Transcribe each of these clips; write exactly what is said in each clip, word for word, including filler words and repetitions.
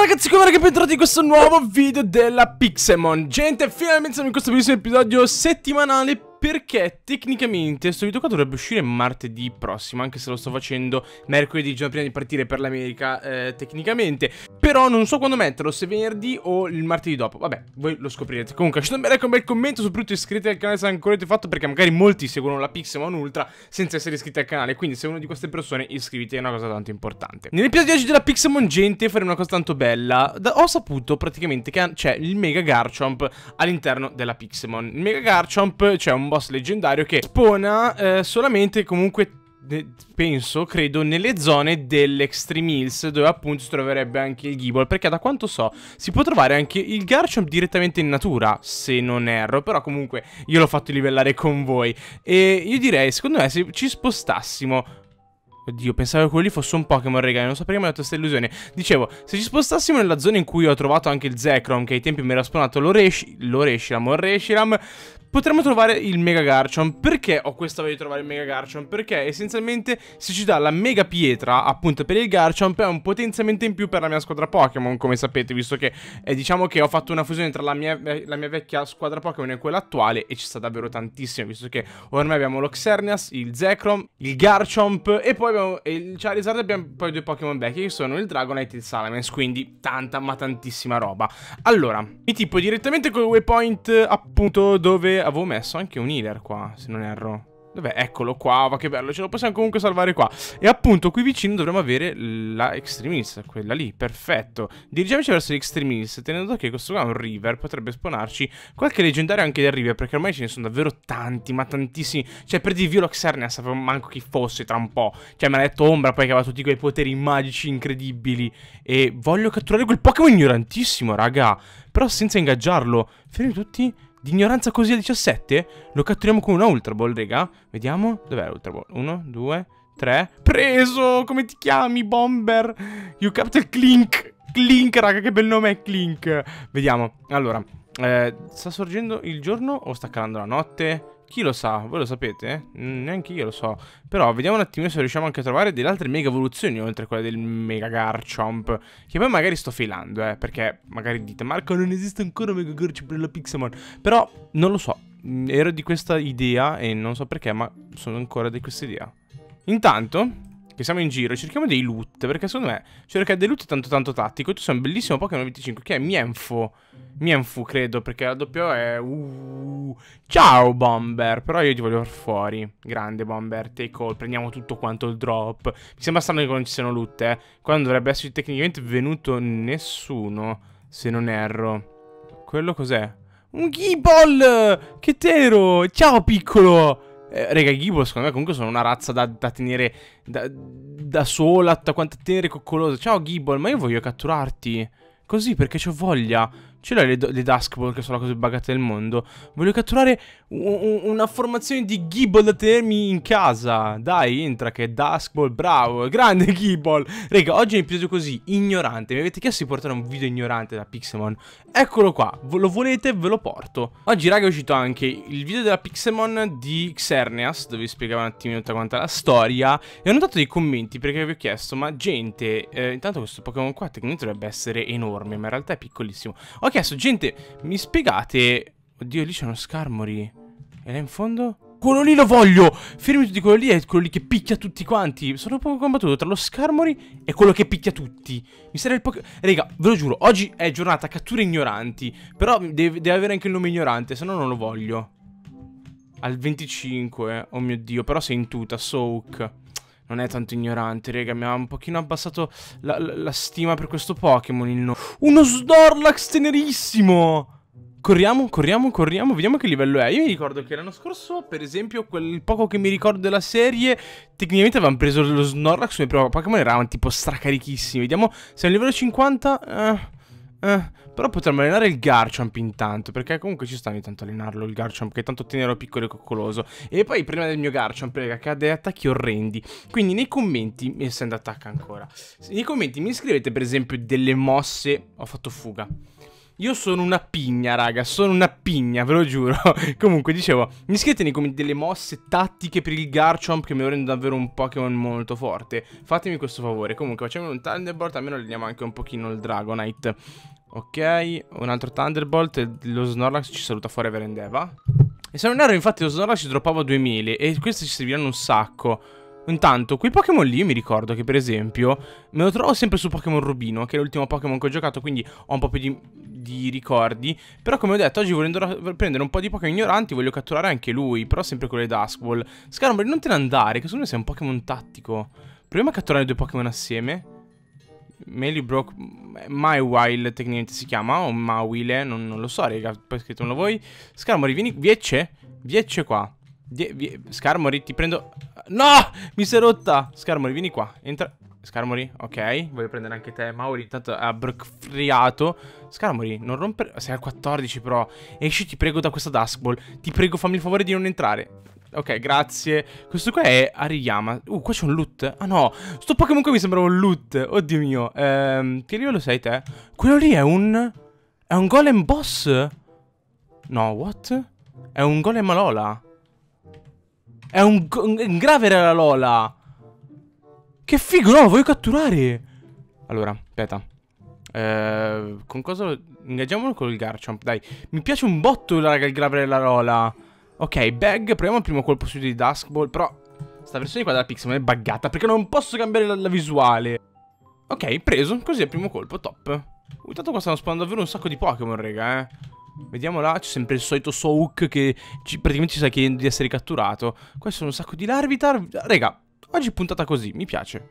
ragazzi, come che bentornati in questo nuovo video della Pixelmon. Gente, finalmente siamo in questo bellissimo episodio settimanale, perché tecnicamente questo video qua dovrebbe uscire martedì prossimo, anche se lo sto facendo mercoledì, il giorno prima di partire per l'America, eh, tecnicamente. Però non so quando metterlo, se venerdì o il martedì dopo. Vabbè, voi lo scoprirete. Comunque lasciate un bel like, un bel commento, soprattutto iscrivetevi al canale se non ancora avete fatto, perché magari molti seguono la Pixelmon Ultra senza essere iscritti al canale. Quindi se sei una di queste persone, iscriviti, è una cosa tanto importante. Nell'episodio di oggi della Pixelmon, gente, faremo una cosa tanto bella. Da ho saputo praticamente che c'è il Mega Garchomp all'interno della Pixelmon. Il Mega Garchomp, cioè un boss leggendario che spawna eh, solamente comunque, penso, credo, nelle zone dell'Extreme Hills, dove appunto si troverebbe anche il Gible, perché da quanto so si può trovare anche il Garchomp direttamente in natura, se non erro. Però comunque io l'ho fatto livellare con voi e io direi, secondo me, se ci spostassimo... Oddio, pensavo che quello lì fosse un Pokémon, raga, non so perché mi ha dato questa illusione. Dicevo, se ci spostassimo nella zona in cui ho trovato anche il Zekrom, che ai tempi mi era spawnato l'Oreshiram o Reshiram, potremmo trovare il Mega Garchomp. Perché ho questa voglia di trovare il Mega Garchomp? Perché essenzialmente se ci dà la Mega Pietra, appunto per il Garchomp, è un potenziamento in più per la mia squadra Pokémon, come sapete, visto che eh, diciamo che ho fatto una fusione tra la mia, la mia vecchia squadra Pokémon e quella attuale, e ci sta davvero tantissimo, visto che ormai abbiamo lo Xerneas, il Zekrom, il Garchomp e poi abbiamo il Charizard, e abbiamo poi due Pokémon vecchi che sono il Dragonite e il Salamence, quindi tanta ma tantissima roba. Allora, mi tipo direttamente col waypoint, appunto, dove avevo messo anche un healer qua, se non erro. Dov'è? Eccolo qua, va che bello, ce lo possiamo comunque salvare qua. E appunto qui vicino dovremo avere la Extreme Hills, quella lì, perfetto. Dirigiamoci verso l'Extreme Hills, tenendo che questo qua è un river, potrebbe spawnarci qualche leggendario anche del river, perché ormai ce ne sono davvero tanti, ma tantissimi. Cioè, per dirvi, io lo Xerneas sapevo manco chi fosse tra un po'. Cioè, mi ha detto Ombra poi che aveva tutti quei poteri magici incredibili. E voglio catturare quel Pokémon ignorantissimo, raga, però senza ingaggiarlo. Fermi tutti. Di ignoranza così a diciassette? Lo catturiamo con una Ultra Ball, raga. Vediamo. Dov'è l'Ultra Ball? uno, due, tre. Preso! Come ti chiami, Bomber? You captain Clink. Clink, raga, che bel nome è Clink. Vediamo. Allora, eh, sta sorgendo il giorno o sta calando la notte? Chi lo sa? Voi lo sapete? Mm, neanche io lo so. Però vediamo un attimino se riusciamo anche a trovare delle altre mega evoluzioni oltre a quelle del Mega Garchomp, che poi magari sto failando, eh, perché magari dite Marco, non esiste ancora Mega Garchomp per la Pixelmon. Però non lo so, ero di questa idea e non so perché, ma sono ancora di questa idea. Intanto che siamo in giro, cerchiamo dei loot, perché secondo me cercare dei loot tanto tanto tattico. Tu sei un bellissimo Pokémon venticinque, che è Mienfo. Mienfu, credo, perché la doppia è... Uh, ciao, Bomber. Però io ti voglio far fuori. Grande, Bomber, take all. Prendiamo tutto quanto il drop. Mi sembra strano che non ci siano loot, eh. Qua non dovrebbe esserci tecnicamente venuto nessuno, se non erro. Quello cos'è? Un Gible! Che tero! Ciao, piccolo! Eh, raga, i Gible secondo me comunque sono una razza da, da tenere da, da sola, da quanto tenere coccolosa. Ciao Gible, ma io voglio catturarti così perché c'ho voglia. Ce l'hai le, le Dusk Ball, che sono la cosa più buggata del mondo. Voglio catturare un, una formazione di Gible da tenermi in casa. Dai, entra che è Dusk Ball, bravo. Grande Gible. Raga, oggi è un episodio così ignorante. Mi avete chiesto di portare un video ignorante da Pixelmon. Eccolo qua, lo volete, ve lo porto. Oggi, raga, è uscito anche il video della Pixelmon di Xerneas, dove vi spiegava un attimino tutta quanta la storia. E ho notato dei commenti perché vi ho chiesto, ma gente, eh, intanto questo Pokémon qua tecnicamente dovrebbe essere enorme, ma in realtà è piccolissimo. Ho chiesto, gente, mi spiegate... Oddio, lì c'è uno Skarmory. E là in fondo? Quello lì lo voglio! Fermi tutti, quello lì è quello lì che picchia tutti quanti. Sono proprio combattuto tra lo Skarmory e quello che picchia tutti. Mi serve il Pokémon... Raga, ve lo giuro, oggi è giornata catture ignoranti. Però deve, deve avere anche il nome ignorante, se no non lo voglio. Al venticinque, oh mio Dio, però sei in tuta, Soak. Non è tanto ignorante, raga, mi ha un pochino abbassato la, la, la stima per questo Pokémon. Il no... Uno Snorlax tenerissimo! Corriamo, corriamo, corriamo, vediamo che livello è. Io mi ricordo che l'anno scorso, per esempio, quel poco che mi ricordo della serie, tecnicamente avevamo preso lo Snorlax come primo Pokémon, eravamo tipo stracarichissimi. Vediamo, siamo a livello cinquanta... Eh... Eh, però potremmo allenare il Garchomp intanto, perché comunque ci sta ogni tanto allenarlo il Garchomp, che è tanto tenero, piccolo e coccoloso. E poi prima del mio Garchomp, raga, che ha degli attacchi orrendi. Quindi nei commenti, essendo attacca ancora, nei commenti mi scrivete per esempio delle mosse. Ho fatto fuga. Io sono una pigna, raga, sono una pigna, ve lo giuro. Comunque, dicevo, mi scrivete nei commenti delle mosse tattiche per il Garchomp che mi rende davvero un Pokémon molto forte. Fatemi questo favore. Comunque, facciamo un Thunderbolt, almeno alleniamo anche un pochino il Dragonite. Ok, un altro Thunderbolt e lo Snorlax ci saluta forever and ever. E se non erro, infatti, lo Snorlax ci droppava due mele e queste ci serviranno un sacco. Intanto, quei Pokémon lì io mi ricordo che per esempio me lo trovo sempre su Pokémon Rubino, che è l'ultimo Pokémon che ho giocato, quindi ho un po' più di, di ricordi. Però come ho detto, oggi volendo prendere un po' di Pokémon ignoranti voglio catturare anche lui, però sempre con le Dusk Ball. Scarmory, non te ne andare, che secondo me sei un Pokémon tattico. Proviamo a catturare due Pokémon assieme. Melibrock, Mawile tecnicamente si chiama, o Mawile, non, non lo so, raga, poi scrittemelo voi. Scarmory, vieni, viecce, viecce qua. Die, vie, Scarmory, ti prendo... No! Mi si è rotta! Scarmory, vieni qua. Entra... Scarmory, ok. Voglio prendere anche te. Mauri, intanto ha brockfriato. Scarmory, non rompere... Sei al quattordici, però. Esci, ti prego, da questa Dusk Ball. Ti prego, fammi il favore di non entrare. Ok, grazie. Questo qua è Ariyama. Uh, qua c'è un loot. Ah, no. Sto Pokémon qua mi sembra un loot. Oddio mio. Ehm, che livello sei te? Quello lì è un... È un golem boss? No, what? È un golem Alola. È un, un Graveler la Lola. Che figo, no, lo voglio catturare. Allora, aspetta. Eh, con cosa lo... Ingaggiamolo con il Garchomp, dai. Mi piace un botto, raga, il Graveler la Lola. Ok, bag, proviamo il primo colpo su di Dusk Ball. Però, sta versione qua della Pixelmon è buggata, perché non posso cambiare la, la visuale. Ok, preso, così è il primo colpo, top. Uh, tanto qua stanno spawnando davvero un sacco di Pokémon, raga, eh. Vediamo là, c'è sempre il solito Souk che ci, praticamente ci sta chiedendo di essere catturato. Qua sono un sacco di Larvitar. Raga, oggi puntata così, mi piace.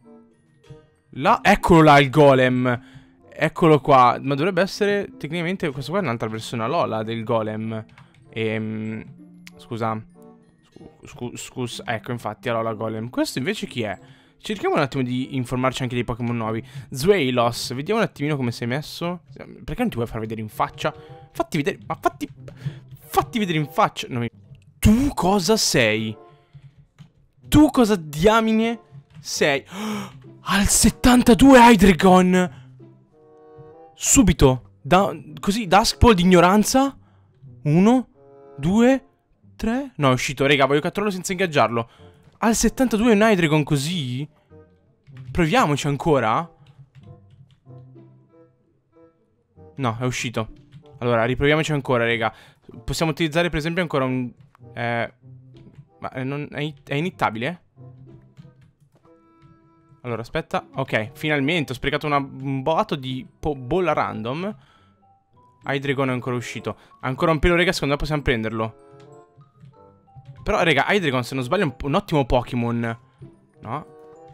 Là, eccolo là il golem. Eccolo qua. Ma dovrebbe essere, tecnicamente, questo qua è un'altra versione Alola del golem. Ehm, scusa. Scusa, scusa, ecco infatti Alola golem. Questo invece chi è? Cerchiamo un attimo di informarci anche dei Pokémon nuovi. Zweilos, vediamo un attimino come sei messo. Perché non ti vuoi far vedere in faccia? Fatti vedere, ma fatti... Fatti vedere in faccia. No, mi... Tu cosa sei? Tu cosa diamine sei? Oh, al settantadue Hydreigon! Subito. Da, così, Dusk Ball di ignoranza. Uno, due, tre. No, è uscito, raga, voglio catturarlo senza ingaggiarlo. Al settantadue un Hydreigon così? Proviamoci ancora? No, è uscito. Allora, riproviamoci ancora, raga. Possiamo utilizzare per esempio ancora un... Eh... Ma non... è, è inittabile? Allora, aspetta. Ok, finalmente ho sprecato una, un boato di bolla random. Hydreigon è ancora uscito. Ancora un pelo, raga, secondo me possiamo prenderlo. Però, raga, Hydreigon, se non sbaglio, è un, un ottimo Pokémon. No?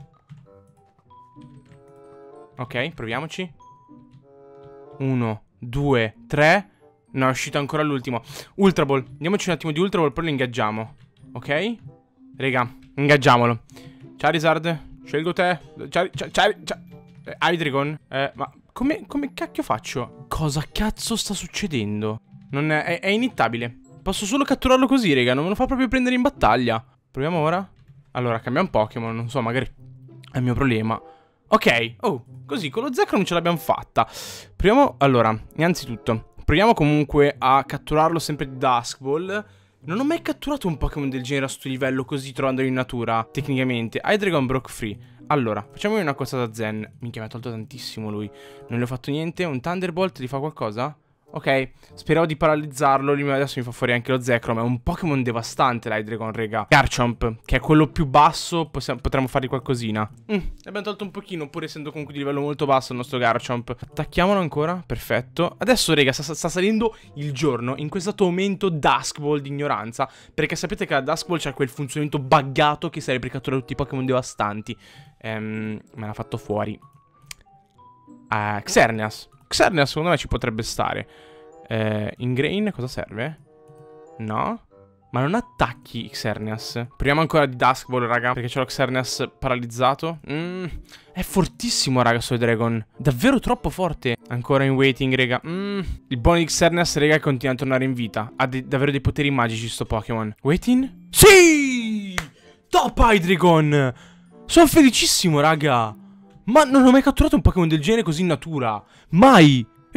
Ok, proviamoci. Uno, due, tre. No, è uscito ancora l'ultimo. Ultra Ball. Andiamoci un attimo di Ultra Ball, poi lo ingaggiamo. Ok? Raga, ingaggiamolo. Charizard, scelgo te. Char Char Char Char Hydreigon. Eh, ma come, come cacchio faccio? Cosa cazzo sta succedendo? Non è, è, è inittabile. Posso solo catturarlo così, raga. Non me lo fa proprio prendere in battaglia. Proviamo ora. Allora, cambiamo Pokémon. Non so, magari è il mio problema. Ok. Oh, così con lo Zekrom ce l'abbiamo fatta. Proviamo, allora, innanzitutto proviamo comunque a catturarlo sempre di Dusk Ball. Non ho mai catturato un Pokémon del genere a sto livello così trovandolo in natura, tecnicamente. Hydreigon broke free. Allora, facciamo una cosa da Zen. Minchia, mi ha tolto tantissimo lui. Non gli ho fatto niente. Un Thunderbolt gli fa qualcosa? Ok, speravo di paralizzarlo. Adesso mi fa fuori anche lo Zekrom. È un Pokémon devastante l'Hydreigon, raga. Garchomp, che è quello più basso, possiamo, potremmo fargli qualcosina. mm, Ne abbiamo tolto un pochino, pur essendo comunque di livello molto basso il nostro Garchomp. Attacchiamolo ancora, perfetto. Adesso, raga, sta, sta salendo il giorno in questo aumento Dusk Ball di ignoranza, perché sapete che la Dusk Ball c'ha quel funzionamento buggato che serve per catturare tutti i Pokémon devastanti. ehm, Me l'ha fatto fuori uh, Xerneas. Xerneas secondo me ci potrebbe stare. eh, Ingrain cosa serve? No? Ma non attacchi Xerneas. Proviamo ancora di Dusk Ball, raga, perché c'è lo Xerneas paralizzato. mm, È fortissimo, raga, sto Dragon. Davvero troppo forte. Ancora in waiting, raga. mm, Il buono di Xerneas, raga, continua a tornare in vita. Ha de davvero dei poteri magici sto Pokémon. Waiting? Sì! Top Hydreigon! Sono felicissimo, raga. Ma non ho mai catturato un Pokémon del genere così in natura. Mai!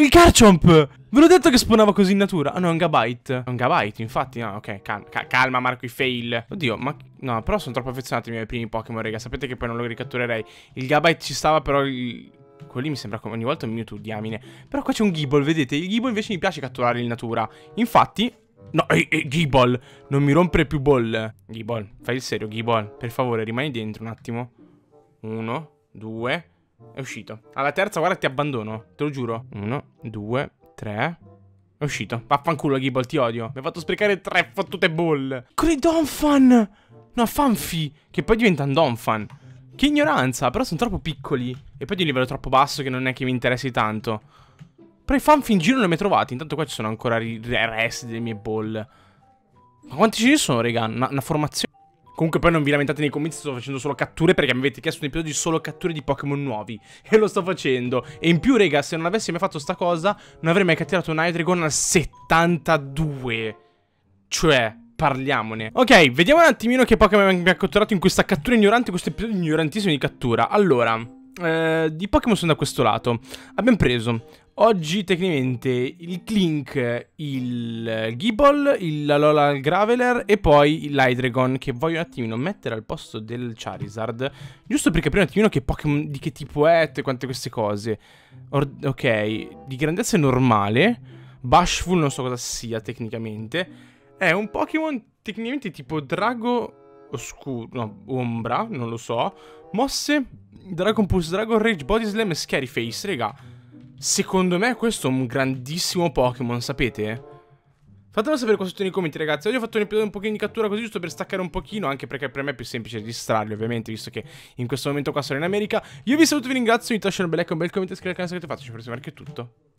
Il Garchomp! Ve l'ho detto che spawnava così in natura. Ah no, è un Gabite. È un Gabite, infatti. No, ok, calma, cal calma Marco, i fail. Oddio, ma... No, però sono troppo affezionato ai miei primi Pokémon, raga. Sapete che poi non lo ricatturerei. Il Gabite ci stava, però... Il... Quello lì mi sembra come ogni volta un Mewtwo, diamine. Però qua c'è un Gible, vedete? Il Gible invece mi piace catturare in natura. Infatti... No, ehi, ehi, Gible, non mi rompere più ball. Gible, fai il serio, Gible. Per favore, rimani dentro un attimo. Uno, due... È uscito. Alla terza, guarda, ti abbandono. Te lo giuro. Uno, due, tre. È uscito. Vaffanculo, Gible, ti odio. Mi ha fatto sprecare tre fottute ball. Con i Donphan. No, Fanfi. Che poi diventa un Donphan. Che ignoranza. Però sono troppo piccoli. E poi di livello troppo basso che non è che mi interessi tanto. Però i Fanfi in giro non li ho mai trovati. Intanto qua ci sono ancora i resti delle mie ball. Ma quanti ce ne sono, raga? Una, una formazione. Comunque poi non vi lamentate nei commenti, sto facendo solo catture perché mi avete chiesto un episodio di solo catture di Pokémon nuovi. E lo sto facendo. E in più, raga, se non avessi mai fatto sta cosa, non avrei mai catturato un Hydreigon al settantadue. Cioè, parliamone. Ok, vediamo un attimino che Pokémon mi ha catturato in questa cattura ignorante, questo episodio ignorantissimo di cattura. Allora, eh, di Pokémon sono da questo lato. Abbiamo preso... Oggi tecnicamente il Clink, il Gible, il Alola Graveler e poi l'Hydreigon, che voglio un attimino mettere al posto del Charizard, giusto per capire un attimino che Pokémon, di che tipo è, tutte quante queste cose. Or ok, di grandezza normale, Bashful non so cosa sia tecnicamente, è un Pokémon tecnicamente tipo Drago Oscuro, no, Ombra, non lo so, mosse, Dragon Pulse, Dragon Rage, Body Slam e Scary Face, raga. Secondo me questo è un grandissimo Pokémon, sapete? Fatemelo sapere qua sotto nei commenti, ragazzi. Oggi ho fatto un episodio un pochino di cattura così, giusto per staccare un pochino, anche perché per me è più semplice distrarli, ovviamente, visto che in questo momento qua sono in America. Io vi saluto, vi ringrazio, vi lascio un bel like, un bel commento e iscrivetevi al canale se avete fatto. Ci prossimo, che è tutto.